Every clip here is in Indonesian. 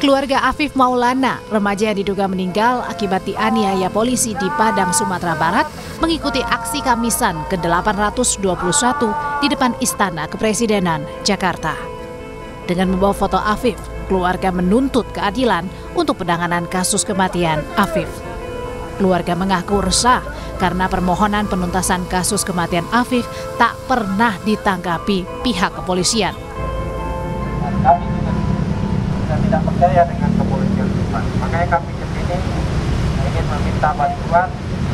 Keluarga Afif Maulana, remaja yang diduga meninggal akibat dianiaya polisi di Padang, Sumatera Barat, mengikuti aksi Kamisan ke-821 di depan Istana Kepresidenan, Jakarta. Dengan membawa foto Afif, keluarga menuntut keadilan untuk penanganan kasus kematian Afif. Keluarga mengaku resah karena permohonan penuntasan kasus kematian Afif tak pernah ditanggapi pihak kepolisian. Kami juga tidak percaya dengan kepolisian kita. Makanya kami ke sini ingin meminta bantuan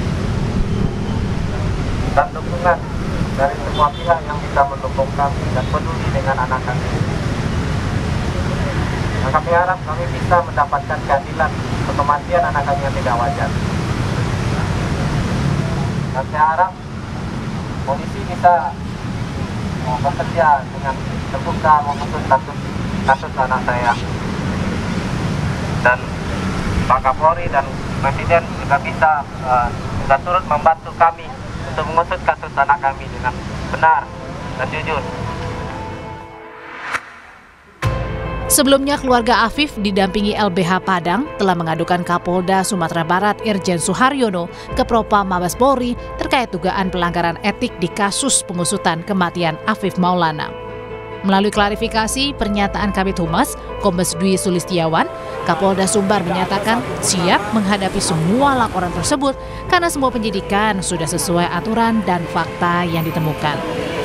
dan dukungan dari semua pihak yang bisa mendukung kami dan peduli dengan anak kami. Nah, kami harap kami bisa mendapatkan keadilan untuk kematian anak kami yang tidak wajar. Dan saya harap polisi bisa bekerja dengan terbuka mengusut kasus anak saya. Dan Pak Kapolri dan Presiden juga bisa turut membantu kami untuk mengusut kasus anak kami dengan benar dan jujur. Sebelumnya, keluarga Afif didampingi LBH Padang telah mengadukan Kapolda Sumatera Barat Irjen Suharyono ke Propam Mabes Polri terkait dugaan pelanggaran etik di kasus pengusutan kematian Afif Maulana. Melalui klarifikasi pernyataan Kabid Humas, Kombes Dwi Sulistiawan, Kapolda Sumbar menyatakan siap menghadapi semua laporan tersebut karena semua penyidikan sudah sesuai aturan dan fakta yang ditemukan.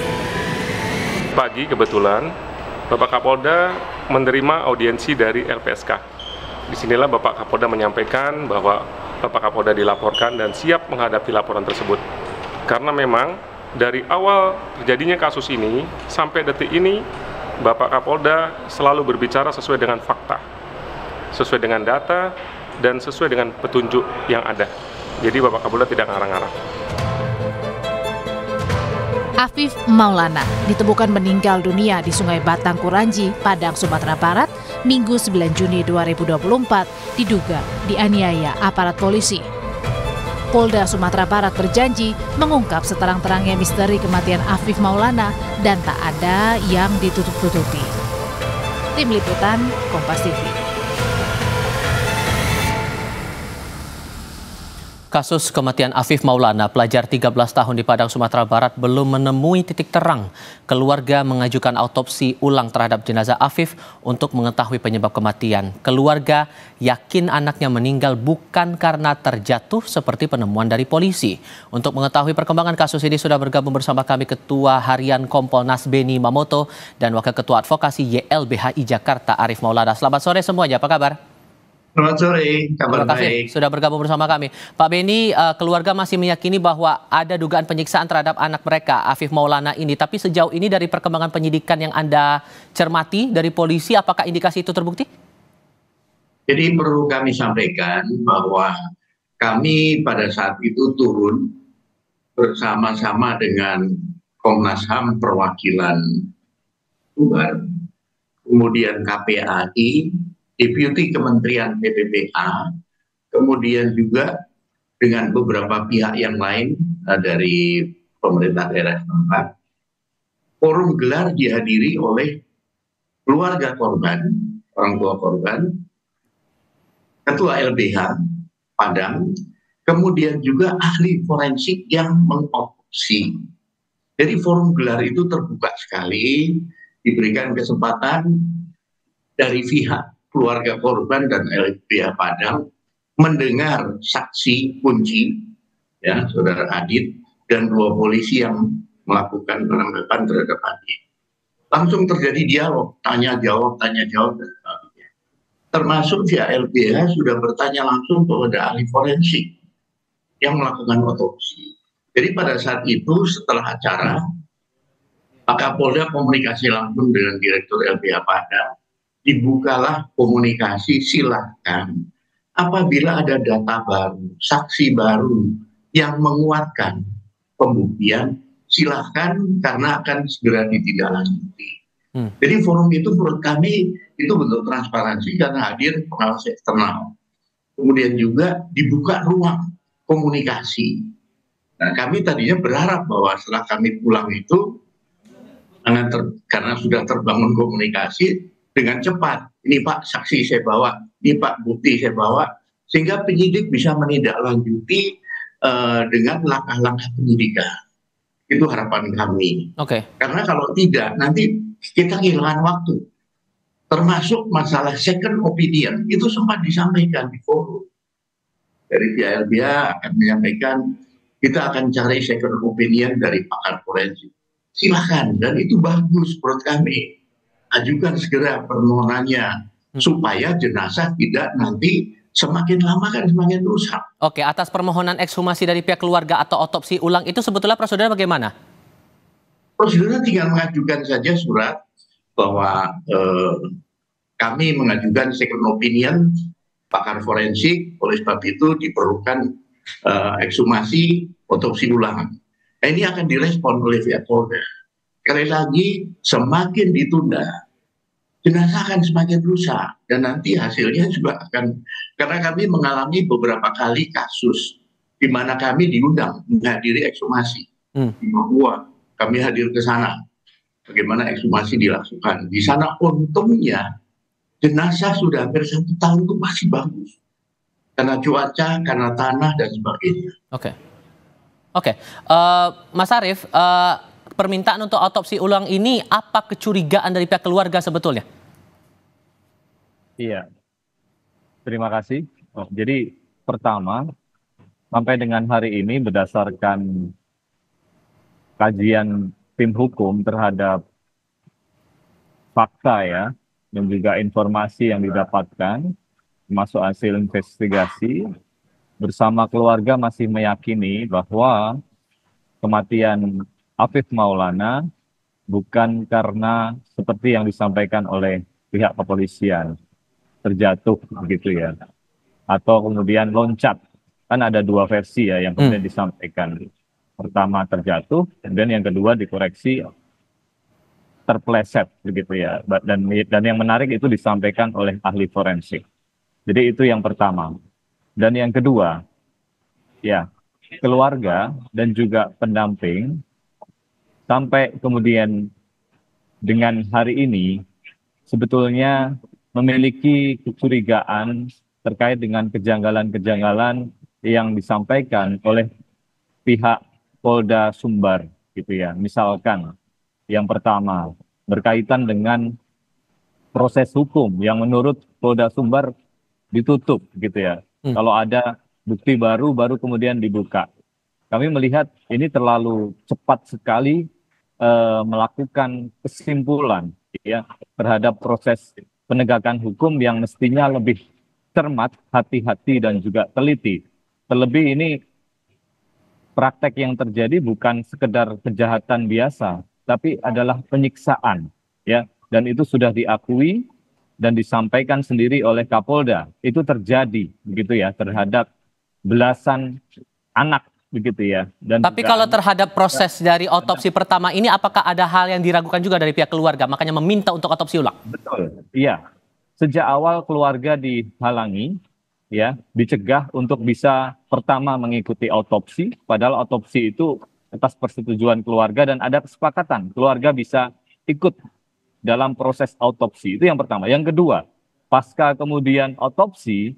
Pagi kebetulan Bapak Kapolda menerima audiensi dari LPSK. Disinilah Bapak Kapolda menyampaikan bahwa Bapak Kapolda dilaporkan dan siap menghadapi laporan tersebut. Karena memang dari awal terjadinya kasus ini sampai detik ini, Bapak Kapolda selalu berbicara sesuai dengan fakta, sesuai dengan data, dan sesuai dengan petunjuk yang ada. Jadi Bapak Kapolda tidak ngarang-ngarang. Afif Maulana ditemukan meninggal dunia di Sungai Batang Kuranji, Padang, Sumatera Barat, Minggu 9 Juni 2024, diduga dianiaya aparat polisi. Polda Sumatera Barat berjanji mengungkap seterang-terangnya misteri kematian Afif Maulana dan tak ada yang ditutup-tutupi. Tim Liputan, Kompas TV. Kasus kematian Afif Maulana, pelajar 13 tahun di Padang, Sumatera Barat belum menemui titik terang. Keluarga mengajukan autopsi ulang terhadap jenazah Afif untuk mengetahui penyebab kematian. Keluarga yakin anaknya meninggal bukan karena terjatuh seperti penemuan dari polisi. Untuk mengetahui perkembangan kasus ini sudah bergabung bersama kami Ketua Harian Kompolnas Beni Mamoto dan Wakil Ketua Advokasi YLBHI Jakarta Arif Maulana. Selamat sore semuanya, apa kabar? Selamat sore, kabar Terima kasih baik. sudah bergabung bersama kami. Pak Beni, keluarga masih meyakini bahwa ada dugaan penyiksaan terhadap anak mereka, Afif Maulana ini. Tapi sejauh ini dari perkembangan penyidikan yang Anda cermati dari polisi, apakah indikasi itu terbukti? Jadi perlu kami sampaikan bahwa kami pada saat itu turun bersama-sama dengan Komnas HAM perwakilan Sumbar, kemudian KPAI, Deputi Kementerian PPPA, kemudian juga dengan beberapa pihak yang lain dari pemerintah daerah setempat. Forum gelar dihadiri oleh keluarga korban, orang tua korban, Ketua LBH Padang, kemudian juga ahli forensik yang mengotopsi. Jadi forum gelar itu terbuka sekali, diberikan kesempatan dari pihak keluarga korban dan LBH Padang mendengar saksi kunci, ya, Saudara Adit, dan 2 polisi yang melakukan penangkapan terhadap Adit. Langsung terjadi dialog, tanya jawab, dan sebagainya. Termasuk pihak LBH sudah bertanya langsung kepada ahli forensik yang melakukan otopsi. Jadi pada saat itu setelah acara, Pak Kapolda komunikasi langsung dengan Direktur LBH Padang. Dibukalah komunikasi, silahkan apabila ada data baru, saksi baru yang menguatkan pembuktian, silahkan karena akan segera ditindaklanjuti. Jadi forum itu menurut kami itu bentuk transparansi karena hadir pengawas eksternal. Kemudian juga dibuka ruang komunikasi. Nah, kami tadinya berharap bahwa setelah kami pulang itu karena sudah terbangun komunikasi dengan cepat ini Pak saksi saya bawa, ini Pak bukti saya bawa, sehingga penyidik bisa menindaklanjuti dengan langkah-langkah penyidikan. Itu harapan kami. Oke. Karena kalau tidak, nanti kita kehilangan waktu. Termasuk masalah second opinion, itu sempat disampaikan di forum. Dari pihak LBH akan menyampaikan, kita akan cari second opinion dari pakar forensik. Silakan, dan itu bagus menurut kami. Ajukan segera permohonannya, supaya jenazah tidak nanti semakin lama kan semakin rusak. Oke, atas permohonan ekshumasi dari pihak keluarga atau otopsi ulang itu sebetulnya prosedurnya bagaimana? Prosedurnya tinggal mengajukan saja surat bahwa kami mengajukan second opinion pakar forensik, oleh sebab itu diperlukan ekshumasi otopsi ulang. Nah, ini akan direspon oleh pihak Polda. Sekali lagi, semakin ditunda, jenazah akan semakin rusak, dan nanti hasilnya juga akan, karena kami mengalami beberapa kali kasus di mana kami diundang menghadiri ekshumasi di Papua, kami hadir ke sana, bagaimana ekshumasi dilakukan di sana. Untungnya jenazah sudah hampir 1 tahun itu masih bagus, karena cuaca, karena tanah dan sebagainya. Oke, Mas Arief, permintaan untuk otopsi ulang ini apa kecurigaan dari pihak keluarga sebetulnya? Iya, terima kasih. Jadi pertama, sampai dengan hari ini berdasarkan kajian tim hukum terhadap fakta ya, dan juga informasi yang didapatkan, termasuk hasil investigasi, bersama keluarga masih meyakini bahwa kematian Afif Maulana bukan karena seperti yang disampaikan oleh pihak kepolisian, terjatuh begitu ya, atau kemudian loncat. Kan ada 2 versi ya yang kemudian disampaikan. Pertama terjatuh, kemudian yang kedua dikoreksi terpleset begitu ya. Dan yang menarik itu disampaikan oleh ahli forensik. Jadi itu yang pertama. Dan yang kedua, ya, keluarga dan juga pendamping sampai kemudian dengan hari ini sebetulnya memiliki kecurigaan terkait dengan kejanggalan-kejanggalan yang disampaikan oleh pihak Polda Sumbar gitu ya. Misalkan yang pertama berkaitan dengan proses hukum yang menurut Polda Sumbar ditutup gitu ya. Kalau ada bukti baru kemudian dibuka. Kami melihat ini terlalu cepat sekali melakukan kesimpulan ya terhadap proses penegakan hukum yang mestinya lebih cermat, hati-hati dan juga teliti. Terlebih ini praktek yang terjadi bukan sekedar kejahatan biasa, tapi adalah penyiksaan ya, dan itu sudah diakui dan disampaikan sendiri oleh Kapolda. Itu terjadi begitu ya terhadap belasan anak begitu ya. Dan tapi kalau terhadap proses dari otopsi pertama ini, apakah ada hal yang diragukan juga dari pihak keluarga, makanya meminta untuk otopsi ulang? Betul, iya. Sejak awal keluarga dihalangi, ya, dicegah untuk bisa pertama mengikuti otopsi, padahal otopsi itu atas persetujuan keluarga dan ada kesepakatan keluarga bisa ikut dalam proses otopsi. Itu yang pertama. Yang kedua, pasca kemudian otopsi,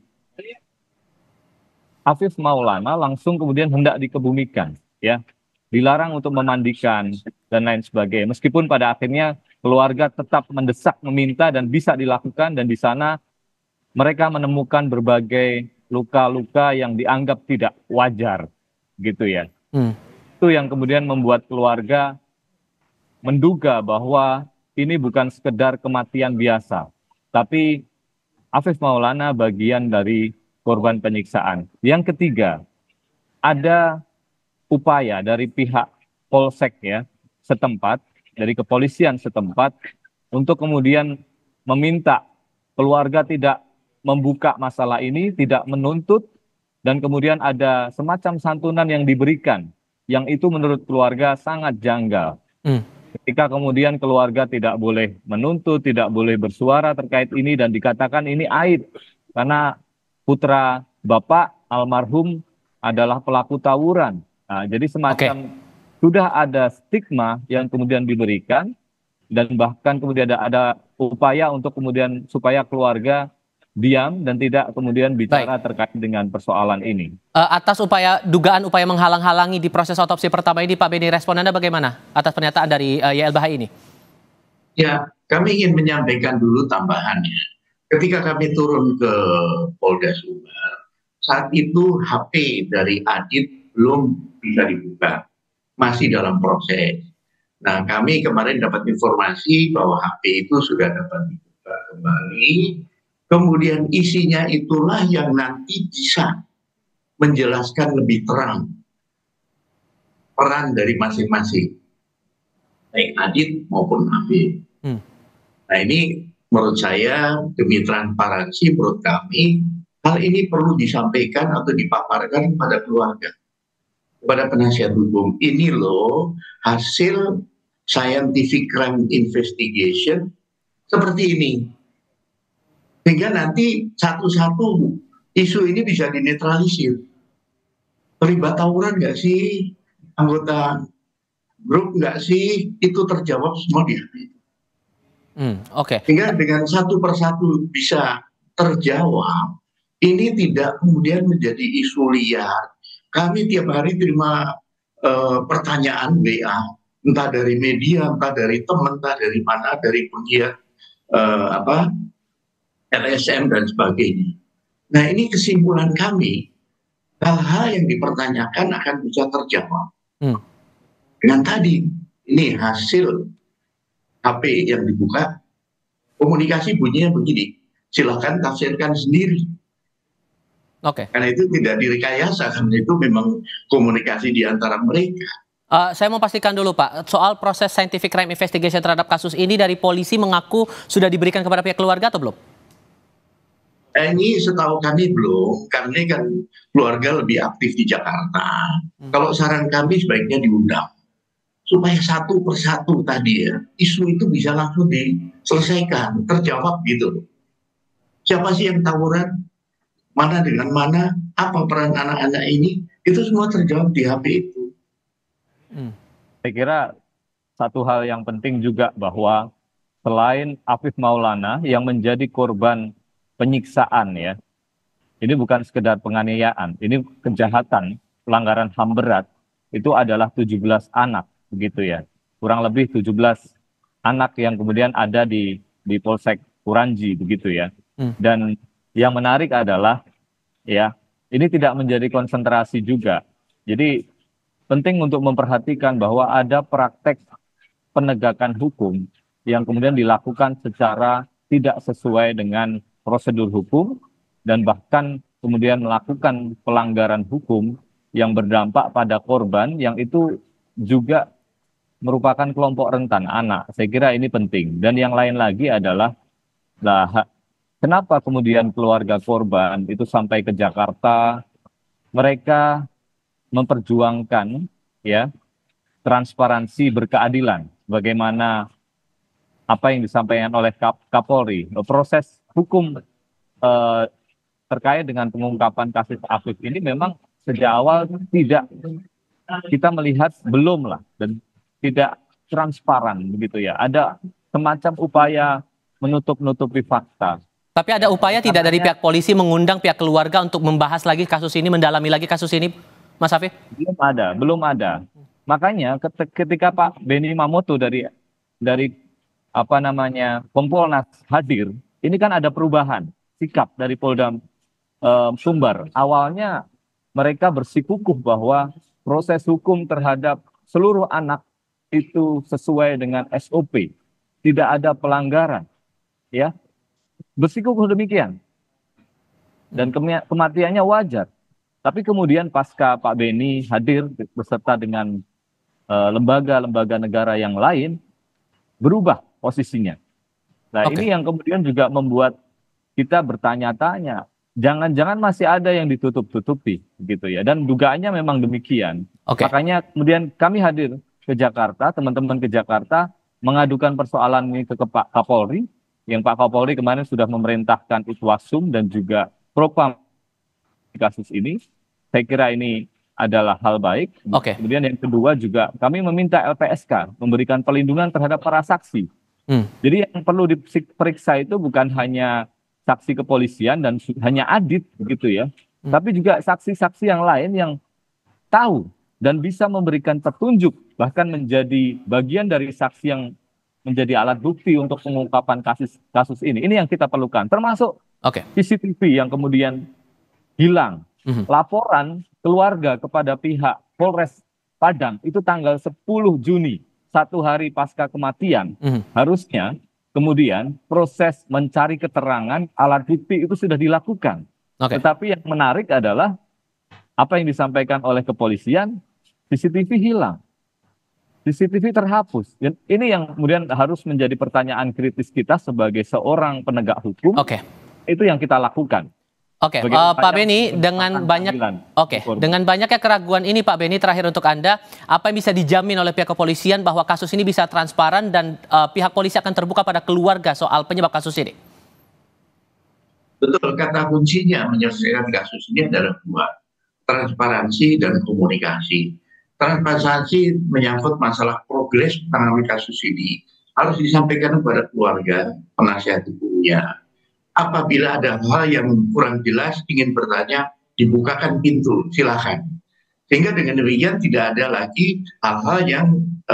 Afif Maulana langsung kemudian hendak dikebumikan, ya, dilarang untuk memandikan dan lain sebagainya. Meskipun pada akhirnya keluarga tetap mendesak, meminta dan bisa dilakukan, dan di sana mereka menemukan berbagai luka-luka yang dianggap tidak wajar, gitu ya. Itu yang kemudian membuat keluarga menduga bahwa ini bukan sekedar kematian biasa, tapi Afif Maulana bagian dari korban penyiksaan. Yang ketiga, ada upaya dari pihak Polsek ya setempat, dari kepolisian setempat, untuk kemudian meminta keluarga tidak membuka masalah ini, tidak menuntut, dan kemudian ada semacam santunan yang diberikan, yang itu menurut keluarga sangat janggal. Ketika kemudian keluarga tidak boleh menuntut, tidak boleh bersuara terkait ini, dan dikatakan ini aib, karena putra Bapak almarhum adalah pelaku tawuran. Nah, jadi semacam sudah ada stigma yang kemudian diberikan, dan bahkan kemudian ada upaya untuk kemudian supaya keluarga diam dan tidak kemudian bicara terkait dengan persoalan ini. Atas dugaan upaya menghalang-halangi di proses otopsi pertama ini, Pak Beni, respon Anda bagaimana atas pernyataan dari YLBHI ini? Ya, kami ingin menyampaikan dulu tambahannya. Ketika kami turun ke Polda Sumbar, saat itu HP dari Adit belum bisa dibuka, masih dalam proses. Nah, kami kemarin dapat informasi bahwa HP itu sudah dapat dibuka kembali. Kemudian isinya itulah yang nanti bisa menjelaskan lebih terang peran dari masing-masing, baik Adit maupun Afif. Nah, ini menurut saya demi transparansi, menurut kami hal ini perlu disampaikan atau dipaparkan kepada keluarga, kepada penasihat hukum. Ini loh hasil scientific crime investigation seperti ini. Sehingga nanti satu-satu isu ini bisa dinetralisir. Terlibat tawuran nggak sih? Anggota grup nggak sih? Itu terjawab semua di HP. Sehingga dengan satu persatu bisa terjawab, ini tidak kemudian menjadi isu liar. Kami tiap hari terima pertanyaan WA, entah dari media, entah dari teman, entah dari mana, dari pegiat LSM dan sebagainya. Nah, ini kesimpulan kami, hal-hal yang dipertanyakan akan bisa terjawab. Dengan tadi, ini hasil HP yang dibuka, komunikasi bunyinya begini, silakan tafsirkan sendiri. Karena itu tidak direkayasa, karena itu memang komunikasi di antara mereka. Saya mau pastikan dulu, Pak, soal proses scientific crime investigation terhadap kasus ini dari polisi mengaku sudah diberikan kepada pihak keluarga atau belum? Ini setahu kami belum, karena kan keluarga lebih aktif di Jakarta. Kalau saran kami sebaiknya diundang, supaya satu persatu tadi ya, isu itu bisa langsung diselesaikan, terjawab gitu. Siapa sih yang tawuran? Mana dengan mana? Apa peran anak-anak ini? Itu semua terjawab di HP itu. Saya kira satu hal yang penting juga bahwa selain Afif Maulana yang menjadi korban penyiksaan ya, ini bukan sekedar penganiayaan, ini kejahatan, pelanggaran HAM berat, itu adalah 17 anak, begitu ya. Kurang lebih 17 anak yang kemudian ada di Polsek Kuranji, begitu ya. Dan yang menarik adalah, ya, ini tidak menjadi konsentrasi juga. Jadi penting untuk memperhatikan bahwa ada praktek penegakan hukum yang kemudian dilakukan secara tidak sesuai dengan prosedur hukum dan bahkan kemudian melakukan pelanggaran hukum yang berdampak pada korban yang itu juga merupakan kelompok rentan anak. Saya kira ini penting. Dan yang lain lagi adalah kenapa kemudian keluarga korban itu sampai ke Jakarta, mereka memperjuangkan ya transparansi berkeadilan, bagaimana apa yang disampaikan oleh Kapolri, proses hukum terkait dengan pengungkapan kasus Afif ini memang sejak awal tidak kita melihat belum lah dan tidak transparan begitu ya. Ada semacam upaya menutup-nutupi fakta. Tapi ada upaya tidak dari pihak polisi mengundang pihak keluarga untuk membahas lagi kasus ini, mendalami lagi kasus ini, Mas Afif? Belum ada. Makanya ketika Pak Beni Mamoto dari Kompolnas hadir, ini kan ada perubahan sikap dari Polda Sumbar. Awalnya mereka bersikukuh bahwa proses hukum terhadap seluruh anak itu sesuai dengan SOP, tidak ada pelanggaran, ya. Bersikukuh demikian. Dan kematiannya wajar. Tapi kemudian pasca Pak Beni hadir beserta dengan lembaga-lembaga negara yang lain, berubah posisinya. Nah, ini yang kemudian juga membuat kita bertanya-tanya, jangan-jangan masih ada yang ditutup-tutupi, gitu ya. Dan dugaannya memang demikian. Makanya kemudian kami hadir ke Jakarta, teman-teman ke Jakarta, mengadukan persoalan ini ke Pak Kapolri, yang Pak Kapolri kemarin sudah memerintahkan Itwasum dan juga Propam kasus ini. Saya kira ini adalah hal baik. Kemudian yang kedua juga kami meminta LPSK memberikan perlindungan terhadap para saksi Jadi yang perlu diperiksa itu bukan hanya saksi kepolisian dan hanya Adit begitu ya, tapi juga saksi-saksi yang lain yang tahu dan bisa memberikan petunjuk, bahkan menjadi bagian dari saksi yang menjadi alat bukti untuk pengungkapan kasus ini. Ini yang kita perlukan, termasuk CCTV yang kemudian hilang. Laporan keluarga kepada pihak Polres Padang itu tanggal 10 Juni. 1 hari pasca kematian, harusnya kemudian proses mencari keterangan alat bukti itu sudah dilakukan. Tetapi yang menarik adalah apa yang disampaikan oleh kepolisian, CCTV hilang, CCTV terhapus. Dan ini yang kemudian harus menjadi pertanyaan kritis kita sebagai seorang penegak hukum. Itu yang kita lakukan. Pak Beni, dengan banyaknya keraguan ini, Pak Beni, terakhir untuk Anda, apa yang bisa dijamin oleh pihak kepolisian bahwa kasus ini bisa transparan dan pihak polisi akan terbuka pada keluarga soal penyebab kasus ini? Betul, kata kuncinya menyelesaikan kasus ini adalah 2, transparansi dan komunikasi. Transparansi menyangkut masalah progres penanganan kasus ini harus disampaikan kepada keluarga, penasihat hukumnya. Apabila ada hal yang kurang jelas ingin bertanya, dibukakan pintu, silakan. Sehingga dengan demikian tidak ada lagi hal-hal yang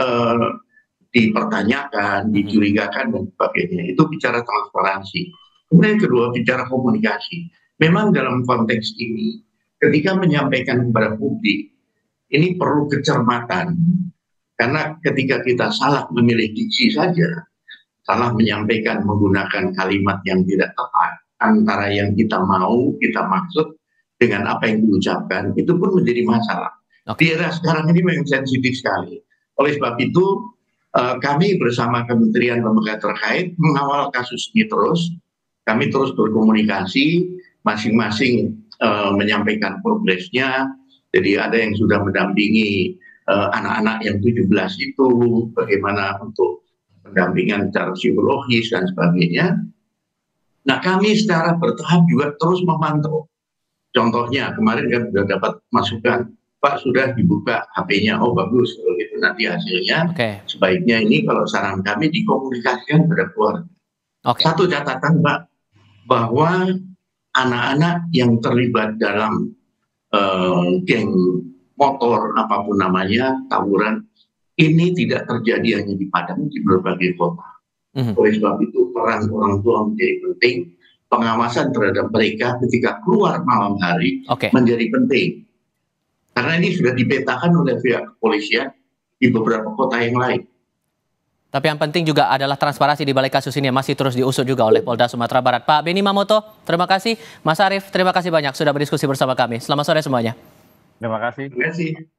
dipertanyakan, dicurigakan dan sebagainya. Itu bicara transparansi. Kemudian yang kedua bicara komunikasi. Memang dalam konteks ini ketika menyampaikan kepada publik ini perlu kecermatan, karena ketika kita salah memilih diksi saja, salah menyampaikan menggunakan kalimat yang tidak tepat antara yang kita mau, kita maksud dengan apa yang diucapkan, itu pun menjadi masalah. Di era sekarang ini memang sensitif sekali. Oleh sebab itu kami bersama kementerian lembaga terkait mengawal kasus ini terus. Kami terus berkomunikasi, masing-masing menyampaikan progresnya. Jadi ada yang sudah mendampingi anak-anak yang 17 itu, bagaimana untuk pendampingan secara psikologis dan sebagainya. Nah, kami secara bertahap juga terus memantau. Contohnya kemarin kan sudah dapat masukan, Pak sudah dibuka HP-nya, oh bagus, kalau gitu nanti hasilnya sebaiknya ini kalau saran kami dikomunikasikan pada keluarga. Satu catatan Pak, bahwa anak-anak yang terlibat dalam geng motor apapun namanya, tawuran, ini tidak terjadi hanya di Padang, di berbagai kota. Oleh sebab itu peran orang tua menjadi penting, pengawasan terhadap mereka ketika keluar malam hari menjadi penting. Karena ini sudah dipetakan oleh pihak kepolisian di beberapa kota yang lain. Tapi yang penting juga adalah transparansi di balik kasus ini yang masih terus diusut juga oleh Polda Sumatera Barat. Pak Beni Mamoto, terima kasih. Mas Arief, terima kasih banyak sudah berdiskusi bersama kami. Selamat sore semuanya. Terima kasih. Terima kasih.